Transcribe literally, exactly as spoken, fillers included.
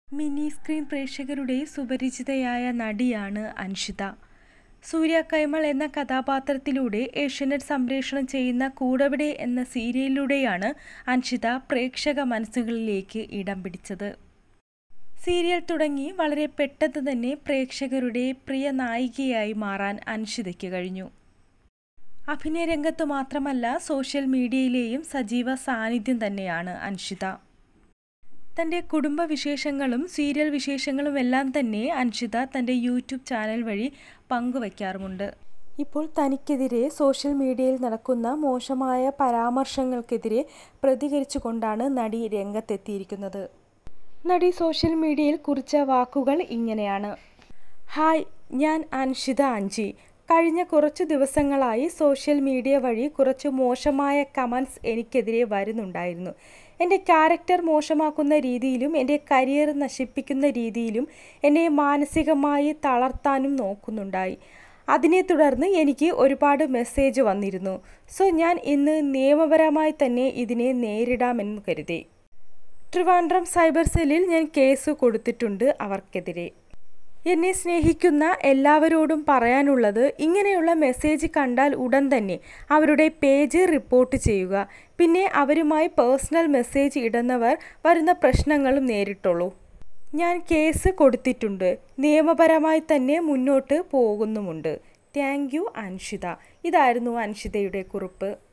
Mini screen പ്രേക്ഷകരുടെ സുപരിചിതയായ നടിയാണ് അൻഷിത. സൂര്യ കൈമൾ എന്ന കഥാപാത്രത്തിലൂടെ ഏഷ്യാനെറ്റ് സംപ്രേഷണം ചെയ്യുന്ന കൂടെവിടെ എന്ന സീരിയലിലൂടെയാണ് അൻഷിത പ്രേക്ഷക മനസ്സുകളിലേക്ക് ഇടം പിടിച്ചത്. സീരിയൽ തുടങ്ങി വളരെ പെട്ടെന്ന് തന്നെ പ്രേക്ഷകരുടെ പ്രിയ നായികയായി മാറാൻ അൻഷിതയ്ക്ക് കഴിഞ്ഞു. അഭിനയ രംഗത്ത് മാത്രമല്ല സോഷ്യൽ മീഡിയയിലെയും സജീവ സാന്നിധ്യം തന്നെയാണ് അൻഷിത. തൻ്റെ കുടുംബ വിശേഷങ്ങളും സീരിയൽ വിശേഷങ്ങളും എല്ലാം തന്നെ അൻഷിത തൻ്റെ യൂട്യൂബ് ചാനൽ വഴി പങ്കുവയ്ക്കാറുമുണ്ട്. ഇപ്പോൾ തനിക്കെതിരെ സോഷ്യൽ മീഡിയയിൽ നടക്കുന്ന മോശമായ പരാമർശങ്ങൾക്കെതിരെ പ്രതികരിച്ചുകൊണ്ടാണ് നടി രംഗത്തെത്തിയിരിക്കുന്നത്. നടി സോഷ്യൽ മീഡിയയിൽ കുറിച്ച വാക്കുകൾ ഇങ്ങനെയാണ്. ഹായ്, ഞാൻ അൻഷിത അഞ്ചി. കഴിഞ്ഞ കുറച്ചു ദിവസങ്ങളായി സോഷ്യൽ മീഡിയ വഴി കുറച്ച് മോശമായ കമൻസ് എനിക്കെതിരെ വരുന്നുണ്ടായിരുന്നു. എൻ്റെ ക്യാരക്ടർ മോശമാക്കുന്ന രീതിയിലും എൻ്റെ കരിയർ നശിപ്പിക്കുന്ന രീതിയിലും എന്നെ മാനസികമായി തളർത്താനും നോക്കുന്നുണ്ടായി. അതിനെ തുടർന്ന് എനിക്ക് ഒരുപാട് മെസ്സേജ് വന്നിരുന്നു. സോ ഞാൻ ഇന്ന് നിയമപരമായി തന്നെ ഇതിനെ നേരിടാമെന്ന് കരുതി. ട്രിവാൻഡ്രം സൈബർ സെല്ലിൽ ഞാൻ കേസ് കൊടുത്തിട്ടുണ്ട് അവർക്കെതിരെ. എന്നെ സ്നേഹിക്കുന്ന എല്ലാവരോടും പറയാനുള്ളത്, ഇങ്ങനെയുള്ള മെസ്സേജ് കണ്ടാൽ ഉടൻ തന്നെ അവരുടെ പേജ് റിപ്പോർട്ട് ചെയ്യുക. പിന്നെ അവരുമായി പേഴ്സണൽ മെസ്സേജ് ഇടുന്നവർ വരുന്ന പ്രശ്നങ്ങളും നേരിട്ടുള്ളൂ. ഞാൻ കേസ് കൊടുത്തിട്ടുണ്ട്, നിയമപരമായി തന്നെ മുന്നോട്ട് പോകുന്നുമുണ്ട്. Thank you Anshitha. ഇതായിരുന്നു അൻഷിതയുടെ കുറിപ്പ്.